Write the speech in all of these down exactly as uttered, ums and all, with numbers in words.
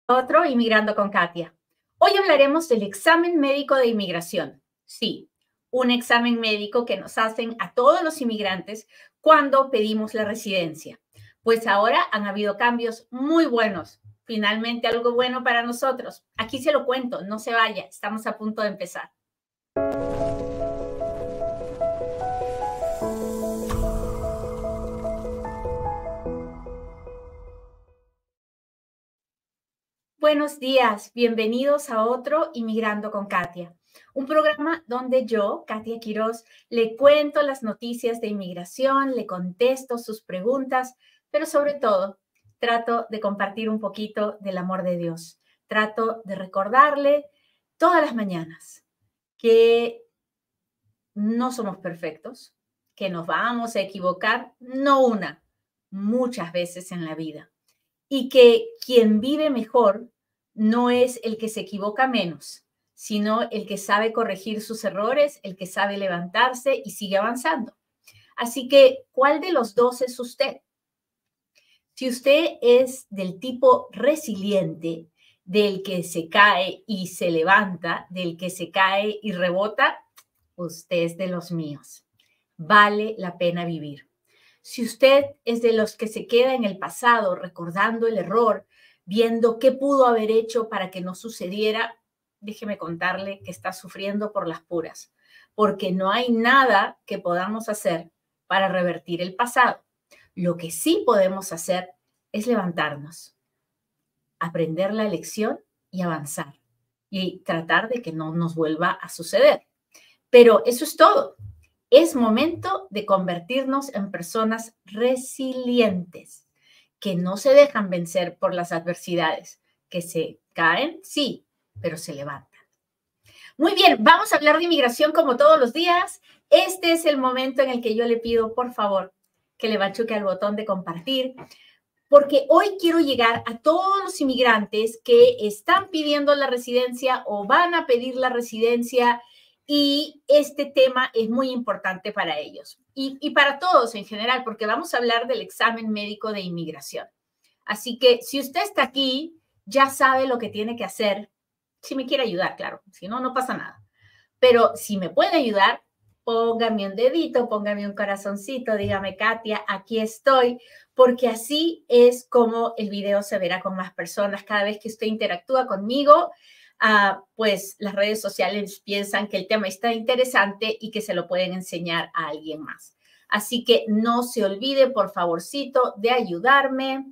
Otro Inmigrando con Katia. Hoy hablaremos del examen médico de inmigración. Sí, un examen médico que nos hacen a todos los inmigrantes cuando pedimos la residencia. Pues ahora han habido cambios muy buenos. Finalmente algo bueno para nosotros. Aquí se lo cuento, no se vaya, estamos a punto de empezar. Buenos días, bienvenidos a otro Inmigrando con Katia, un programa donde yo, Katia Quiroz, le cuento las noticias de inmigración, le contesto sus preguntas, pero sobre todo trato de compartir un poquito del amor de Dios. Trato de recordarle todas las mañanas que no somos perfectos, que nos vamos a equivocar, no una, muchas veces en la vida. Y que quien vive mejor no es el que se equivoca menos, sino el que sabe corregir sus errores, el que sabe levantarse y sigue avanzando. Así que, ¿cuál de los dos es usted? Si usted es del tipo resiliente, del que se cae y se levanta, del que se cae y rebota, usted es de los míos. Vale la pena vivir. Si usted es de los que se queda en el pasado recordando el error, viendo qué pudo haber hecho para que no sucediera, déjeme contarle que está sufriendo por las puras, porque no hay nada que podamos hacer para revertir el pasado. Lo que sí podemos hacer es levantarnos, aprender la lección y avanzar y tratar de que no nos vuelva a suceder. Pero eso es todo. Es momento de convertirnos en personas resilientes, que no se dejan vencer por las adversidades, que se caen, sí, pero se levantan. Muy bien, vamos a hablar de inmigración como todos los días. Este es el momento en el que yo le pido, por favor, que le machuque al botón de compartir, porque hoy quiero llegar a todos los inmigrantes que están pidiendo la residencia o van a pedir la residencia. Y este tema es muy importante para ellos y, y para todos en general, porque vamos a hablar del examen médico de inmigración. Así que si usted está aquí, ya sabe lo que tiene que hacer. Si me quiere ayudar, claro, si no, no pasa nada. Pero si me puede ayudar, póngame un dedito, póngame un corazoncito, dígame, Katia, aquí estoy, porque así es como el video se verá con más personas. Cada vez que usted interactúa conmigo, Uh, pues las redes sociales piensan que el tema está interesante y que se lo pueden enseñar a alguien más. Así que no se olvide, por favorcito, de ayudarme.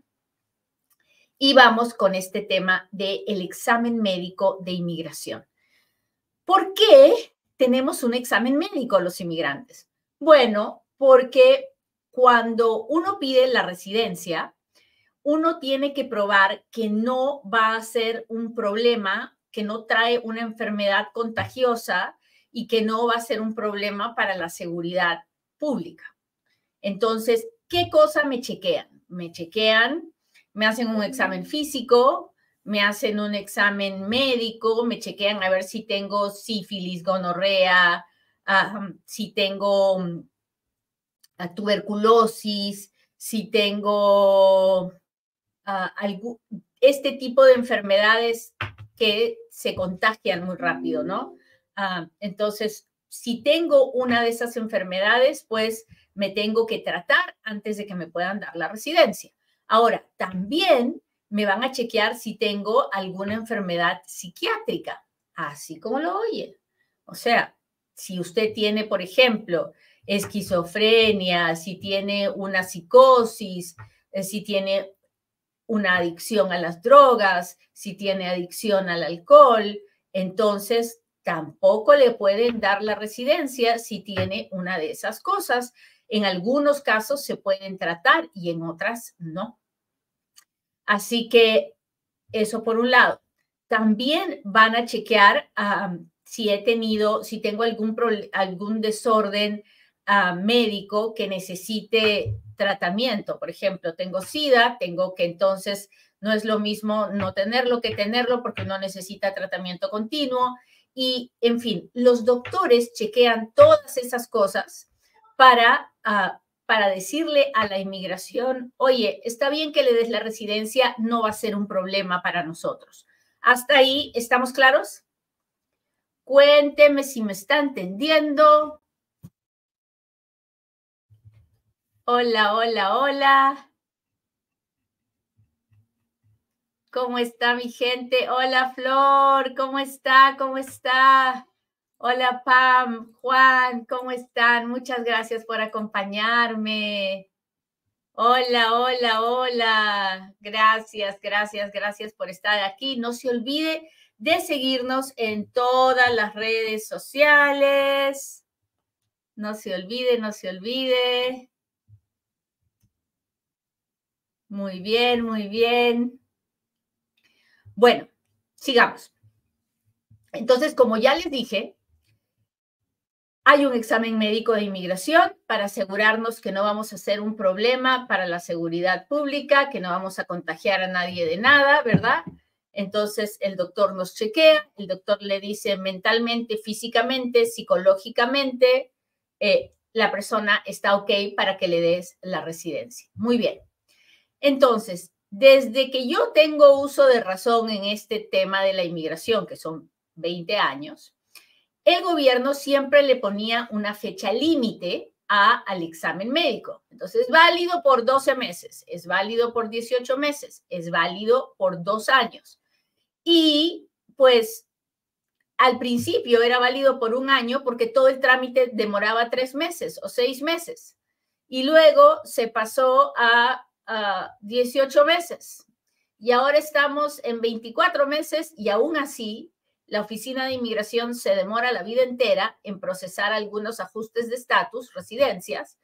Y vamos con este tema del examen médico de inmigración. ¿Por qué tenemos un examen médico los inmigrantes? Bueno, porque cuando uno pide la residencia, uno tiene que probar que no va a ser un problema, que no trae una enfermedad contagiosa y que no va a ser un problema para la seguridad pública. Entonces, ¿qué cosa me chequean? Me chequean, me hacen un examen físico, me hacen un examen médico, me chequean a ver si tengo sífilis, gonorrea, uh, si tengo uh, tuberculosis, si tengo uh, algún, este tipo de enfermedades que se contagian muy rápido, ¿no? Uh, entonces, si tengo una de esas enfermedades, pues me tengo que tratar antes de que me puedan dar la residencia. Ahora, también me van a chequear si tengo alguna enfermedad psiquiátrica, así como lo oye. O sea, si usted tiene, por ejemplo, esquizofrenia, si tiene una psicosis, eh, si tiene una adicción a las drogas, si tiene adicción al alcohol, entonces tampoco le pueden dar la residencia si tiene una de esas cosas. En algunos casos se pueden tratar y en otras no. Así que eso por un lado. También van a chequear um, si he tenido, si tengo algún, algún desorden uh, médico que necesite tratamiento. Por ejemplo, tengo SIDA, tengo que entonces no es lo mismo no tenerlo que tenerlo porque uno necesita tratamiento continuo. Y, en fin, los doctores chequean todas esas cosas para uh, para decirle a la inmigración, oye, está bien que le des la residencia, no va a ser un problema para nosotros. ¿Hasta ahí estamos claros? Cuénteme si me está entendiendo. Hola, hola, hola. ¿Cómo está mi gente? Hola, Flor, ¿cómo está? ¿Cómo está? Hola, Pam, Juan, ¿cómo están? Muchas gracias por acompañarme. Hola, hola, hola. Gracias, gracias, gracias por estar aquí. No se olvide de seguirnos en todas las redes sociales. No se olvide, no se olvide. Muy bien, muy bien. Bueno, sigamos. Entonces, como ya les dije, hay un examen médico de inmigración para asegurarnos que no vamos a ser un problema para la seguridad pública, que no vamos a contagiar a nadie de nada, ¿verdad? Entonces, el doctor nos chequea, el doctor le dice mentalmente, físicamente, psicológicamente, eh, la persona está ok para que le des la residencia. Muy bien. Entonces, desde que yo tengo uso de razón en este tema de la inmigración, que son veinte años, el gobierno siempre le ponía una fecha límite al examen médico. Entonces, es válido por doce meses, es válido por dieciocho meses, es válido por dos años. Y pues al principio era válido por un año porque todo el trámite demoraba tres meses o seis meses. Y luego se pasó a, a dieciocho meses. Y ahora estamos en veinticuatro meses y aún así la Oficina de Inmigración se demora la vida entera en procesar algunos ajustes de estatus, residencias,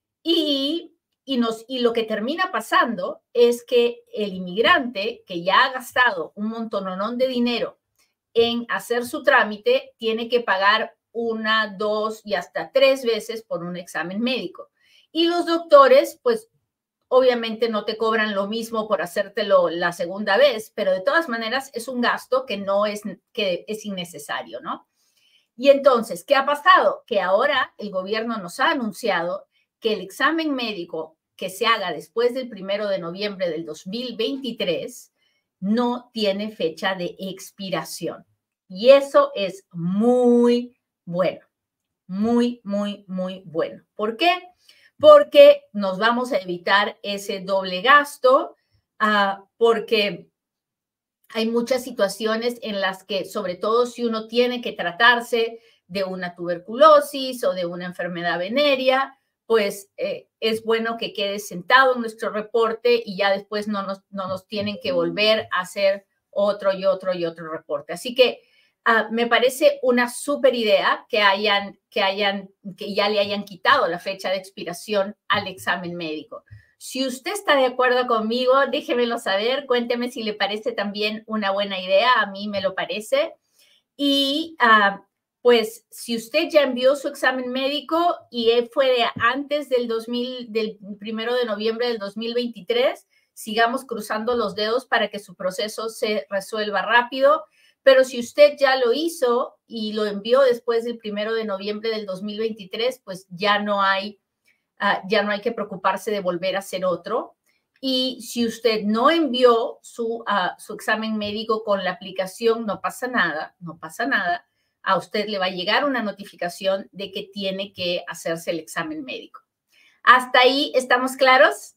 y, y, nos, y lo que termina pasando es que el inmigrante que ya ha gastado un montononón de dinero en hacer su trámite tiene que pagar una, dos y hasta tres veces por un examen médico. Y los doctores, pues, obviamente no te cobran lo mismo por hacértelo la segunda vez, pero de todas maneras es un gasto que no es, que es innecesario, ¿no? Y entonces, ¿qué ha pasado? Que ahora el gobierno nos ha anunciado que el examen médico que se haga después del primero de noviembre del dos mil veintitrés no tiene fecha de expiración. Y eso es muy bueno, muy, muy, muy bueno. ¿Por qué? Porque nos vamos a evitar ese doble gasto, uh, porque hay muchas situaciones en las que, sobre todo si uno tiene que tratarse de una tuberculosis o de una enfermedad venérea, pues eh, es bueno que quede sentado en nuestro reporte y ya después no nos, no nos tienen que volver a hacer otro y otro y otro reporte. Así que uh, me parece una súper idea que, hayan, que, hayan, que ya le hayan quitado la fecha de expiración al examen médico. Si usted está de acuerdo conmigo, déjemelo saber, cuénteme si le parece también una buena idea, a mí me lo parece. Y uh, pues si usted ya envió su examen médico y fue de antes del dos mil, del primero de noviembre del dos mil veintitrés, sigamos cruzando los dedos para que su proceso se resuelva rápido. Pero si usted ya lo hizo y lo envió después del primero de noviembre del dos mil veintitrés, pues ya no hay Uh, ya no hay que preocuparse de volver a hacer otro. Y si usted no envió su, uh, su examen médico con la aplicación, no pasa nada, no pasa nada. A usted le va a llegar una notificación de que tiene que hacerse el examen médico. ¿Hasta ahí estamos claros?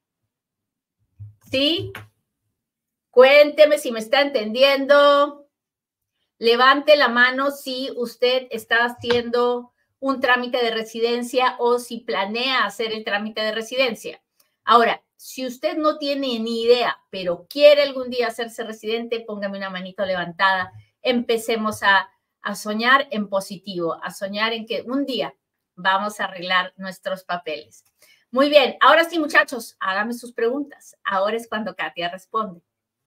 ¿Sí? Cuénteme si me está entendiendo. Levante la mano si usted está haciendo un trámite de residencia o si planea hacer el trámite de residencia. Ahora, si usted no tiene ni idea, pero quiere algún día hacerse residente, póngame una manito levantada. Empecemos a, a soñar en positivo, a soñar en que un día vamos a arreglar nuestros papeles. Muy bien, ahora sí, muchachos, háganme sus preguntas. Ahora es cuando Katia responde.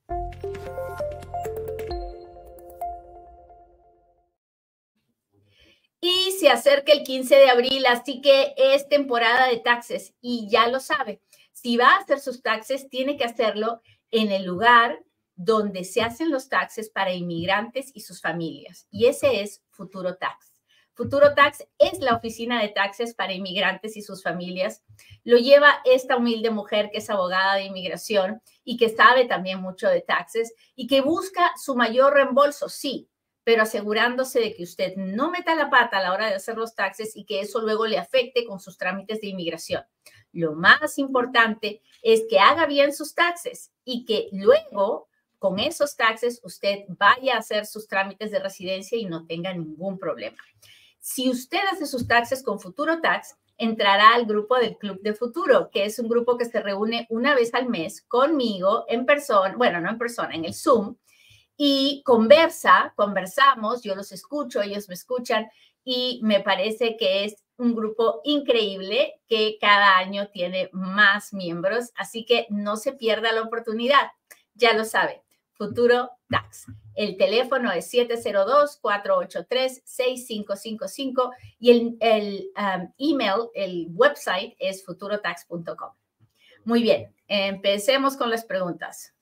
Y se acerca el quince de abril, así que es temporada de taxes y ya lo sabe. Si va a hacer sus taxes, tiene que hacerlo en el lugar donde se hacen los taxes para inmigrantes y sus familias. Y ese es Futuro Tax. Futuro Tax es la oficina de taxes para inmigrantes y sus familias. Lo lleva esta humilde mujer que es abogada de inmigración y que sabe también mucho de taxes y que busca su mayor reembolso, sí, pero asegurándose de que usted no meta la pata a la hora de hacer los taxes y que eso luego le afecte con sus trámites de inmigración. Lo más importante es que haga bien sus taxes y que luego con esos taxes usted vaya a hacer sus trámites de residencia y no tenga ningún problema. Si usted hace sus taxes con Futuro Tax, entrará al grupo del Club de Futuro, que es un grupo que se reúne una vez al mes conmigo en persona, bueno, no en persona, en el Zoom, y conversa, conversamos, yo los escucho, ellos me escuchan, y me parece que es un grupo increíble que cada año tiene más miembros, así que no se pierda la oportunidad. Ya lo sabe, Futuro Tax. El teléfono es siete cero dos, cuatro ocho tres, seis cinco cinco cinco y el, el um, email, el website es futuro tax punto com. Muy bien, empecemos con las preguntas.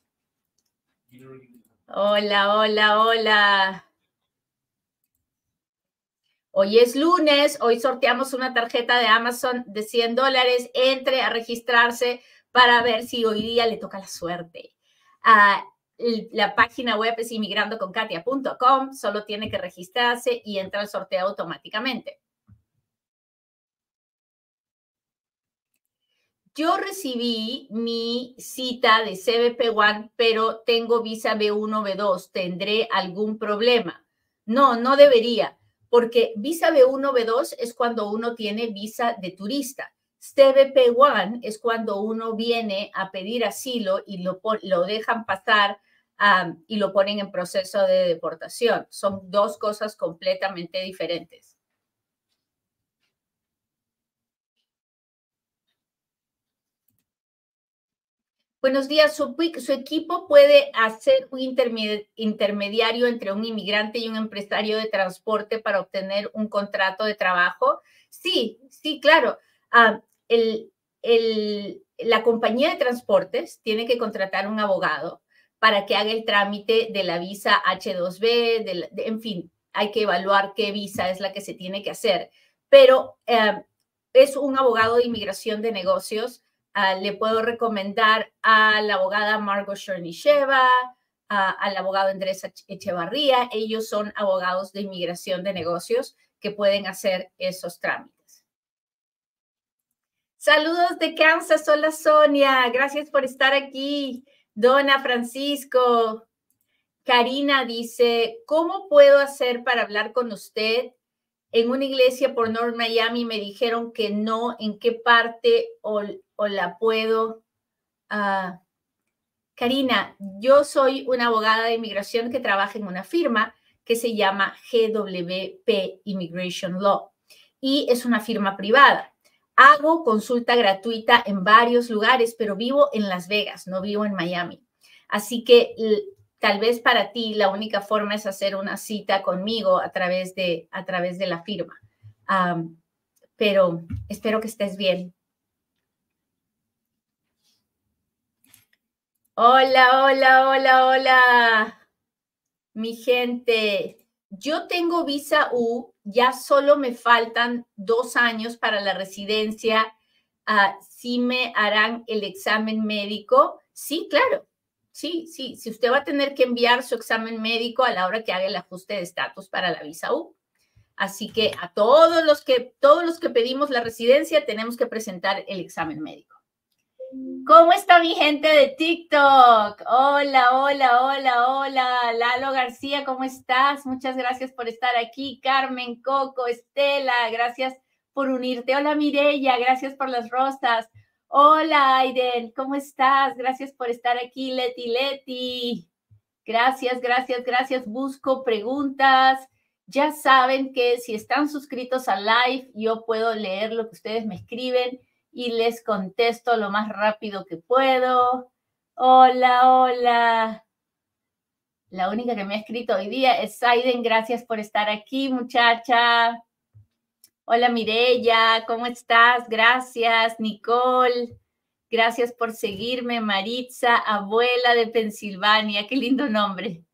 Hola, hola, hola. Hoy es lunes, hoy sorteamos una tarjeta de Amazon de cien dólares. Entre a registrarse para ver si hoy día le toca la suerte. Uh, la página web es inmigrando con katia punto com, solo tiene que registrarse y entra al sorteo automáticamente. Yo recibí mi cita de C B P uno, pero tengo visa B uno, B dos. ¿Tendré algún problema? No, no debería, porque visa B uno, B dos es cuando uno tiene visa de turista. C B P uno es cuando uno viene a pedir asilo y lo, lo dejan pasar um, y lo ponen en proceso de deportación. Son dos cosas completamente diferentes. Buenos días. Su, su equipo puede hacer un intermed, intermediario entre un inmigrante y un empresario de transporte para obtener un contrato de trabajo. Sí, sí, claro. Uh, el, el, la compañía de transportes tiene que contratar un abogado para que haga el trámite de la visa H dos B, de la, de, en fin, hay que evaluar qué visa es la que se tiene que hacer. Pero uh, es un abogado de inmigración de negocios. Uh, le puedo recomendar a la abogada Margot Chernysheva, uh, al abogado Andrés Echevarría. Ellos son abogados de inmigración de negocios que pueden hacer esos trámites. Saludos de Kansas. Hola, Sonia. Gracias por estar aquí. Dona Francisco. Karina dice, ¿cómo puedo hacer para hablar con usted? En una iglesia por North Miami me dijeron que no, ¿en qué parte o, o la puedo? Uh, Karina, yo soy una abogada de inmigración que trabaja en una firma que se llama G W P Immigration Law y es una firma privada. Hago consulta gratuita en varios lugares, pero vivo en Las Vegas, no vivo en Miami. Así que tal vez para ti la única forma es hacer una cita conmigo a través de, a través de la firma. Um, pero espero que estés bien. Hola, hola, hola, hola. Mi gente, yo tengo visa U, ya solo me faltan dos años para la residencia. Uh, ¿Sí me harán el examen médico? Sí, claro. Sí, sí, si usted va a tener que enviar su examen médico a la hora que haga el ajuste de estatus para la visa U. Así que a todos los que, todos los que pedimos la residencia tenemos que presentar el examen médico. ¿Cómo está mi gente de TikTok? Hola, hola, hola, hola. Lalo García, ¿cómo estás? Muchas gracias por estar aquí. Carmen, Coco, Estela, gracias por unirte. Hola, Mireya, gracias por las rosas. Hola, Aiden, ¿cómo estás? Gracias por estar aquí, Leti, Leti. Gracias, gracias, gracias. Busco preguntas. Ya saben que si están suscritos al live, yo puedo leer lo que ustedes me escriben y les contesto lo más rápido que puedo. Hola, hola. La única que me ha escrito hoy día es Aiden. Gracias por estar aquí, muchacha. Hola, Mireya, ¿cómo estás? Gracias, Nicole. Gracias por seguirme, Maritza, abuela de Pensilvania. Qué lindo nombre.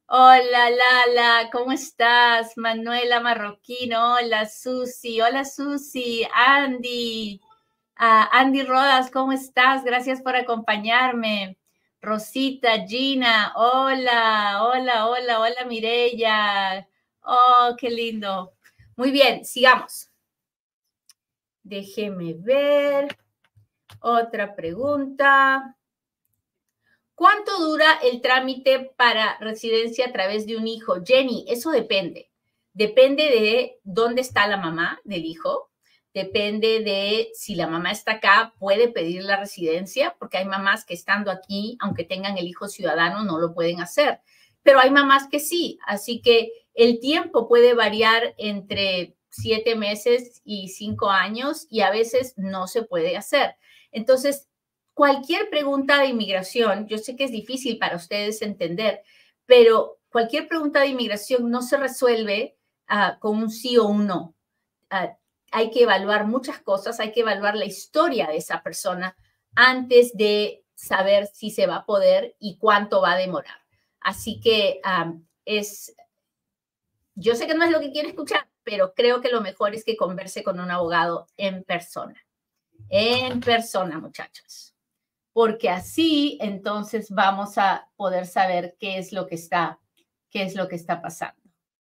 Hola, Lala, ¿cómo estás? Manuela Marroquino, hola, Susi, hola, Susi, Andy, ah, Andy Rodas, ¿cómo estás? Gracias por acompañarme. Rosita, Gina, hola, hola, hola, hola, Mireya. Oh, qué lindo. Muy bien, sigamos. Déjeme ver. Otra pregunta. ¿Cuánto dura el trámite para residencia a través de un hijo? Jenny, eso depende. Depende de dónde está la mamá del hijo. Depende de si la mamá está acá, puede pedir la residencia, porque hay mamás que estando aquí, aunque tengan el hijo ciudadano, no lo pueden hacer. Pero hay mamás que sí. Así que el tiempo puede variar entre siete meses y cinco años y a veces no se puede hacer. Entonces, cualquier pregunta de inmigración, yo sé que es difícil para ustedes entender, pero cualquier pregunta de inmigración no se resuelve uh, con un sí o un no. Uh, hay que evaluar muchas cosas, hay que evaluar la historia de esa persona antes de saber si se va a poder y cuánto va a demorar. Así que um, es, yo sé que no es lo que quiere escuchar, pero creo que lo mejor es que converse con un abogado en persona. En persona, muchachos. Porque así entonces vamos a poder saber qué es lo que está, qué es lo que está pasando.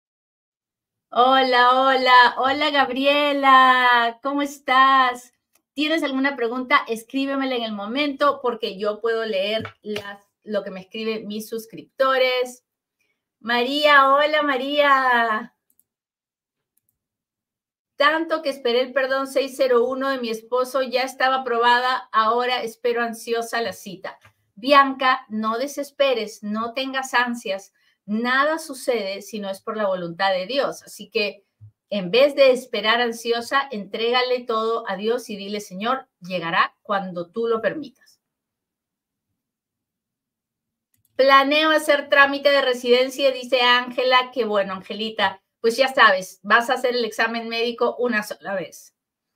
Hola, hola, hola Gabriela, ¿cómo estás? ¿Tienes alguna pregunta? Escríbemela en el momento porque yo puedo leer las, lo que me escriben mis suscriptores. María, hola María. Tanto que esperé el perdón seiscientos uno de mi esposo, ya estaba aprobada, ahora espero ansiosa la cita. Bianca, no desesperes, no tengas ansias, nada sucede si no es por la voluntad de Dios. Así que en vez de esperar ansiosa, entrégale todo a Dios y dile, Señor, llegará cuando tú lo permitas. Planeo hacer trámite de residencia, dice Ángela, que bueno, Angelita, pues ya sabes, vas a hacer el examen médico una sola vez.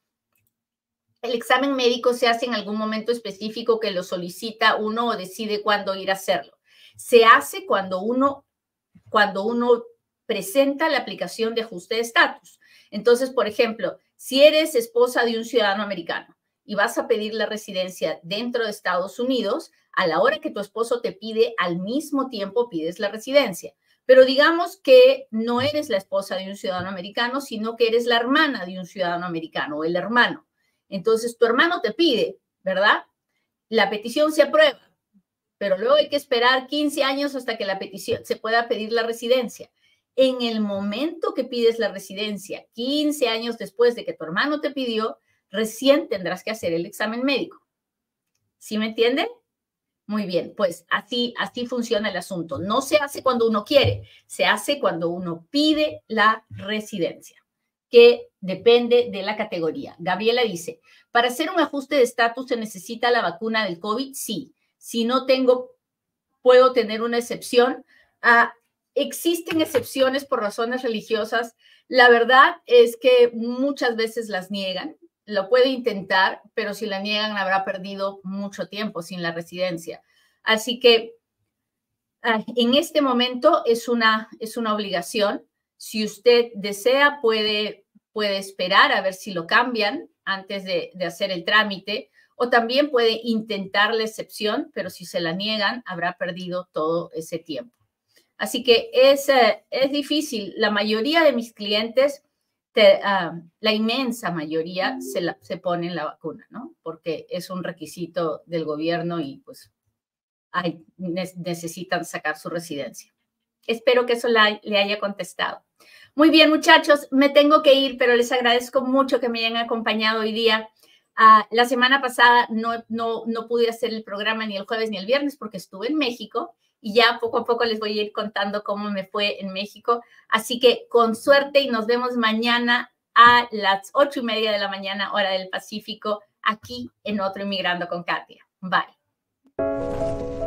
El examen médico se hace en algún momento específico que lo solicita uno o decide cuándo ir a hacerlo. Se hace cuando uno, cuando uno presenta la aplicación de ajuste de estatus. Entonces, por ejemplo, si eres esposa de un ciudadano americano y vas a pedir la residencia dentro de Estados Unidos, a la hora que tu esposo te pide, al mismo tiempo pides la residencia. Pero digamos que no eres la esposa de un ciudadano americano, sino que eres la hermana de un ciudadano americano o el hermano. Entonces, tu hermano te pide, ¿verdad? La petición se aprueba, pero luego hay que esperar quince años hasta que la petición se pueda pedir la residencia. En el momento que pides la residencia, quince años después de que tu hermano te pidió, recién tendrás que hacer el examen médico. ¿Sí me entienden? Muy bien, pues así, así funciona el asunto. No se hace cuando uno quiere, se hace cuando uno pide la residencia, que depende de la categoría. Gabriela dice, para hacer un ajuste de estatus se necesita la vacuna del COVID. Sí, si no tengo, puedo tener una excepción. Ah, existen excepciones por razones religiosas. La verdad es que muchas veces las niegan. Lo puede intentar, pero si la niegan habrá perdido mucho tiempo sin la residencia. Así que ah, en este momento es una, es una obligación. Si usted desea, puede, puede esperar a ver si lo cambian antes de, de hacer el trámite, o también puede intentar la excepción, pero si se la niegan, habrá perdido todo ese tiempo. Así que es, eh, es difícil. La mayoría de mis clientes, te, uh, la inmensa mayoría, se, la, se ponen la vacuna, ¿no? Porque es un requisito del gobierno y pues ay, ne necesitan sacar su residencia. Espero que eso la, le haya contestado. Muy bien, muchachos, me tengo que ir, pero les agradezco mucho que me hayan acompañado hoy día. Uh, la semana pasada no, no, no pude hacer el programa ni el jueves ni el viernes porque estuve en México y ya poco a poco les voy a ir contando cómo me fue en México. Así que con suerte y nos vemos mañana a las ocho y media de la mañana, hora del Pacífico, aquí en otro Inmigrando con Katia. Bye.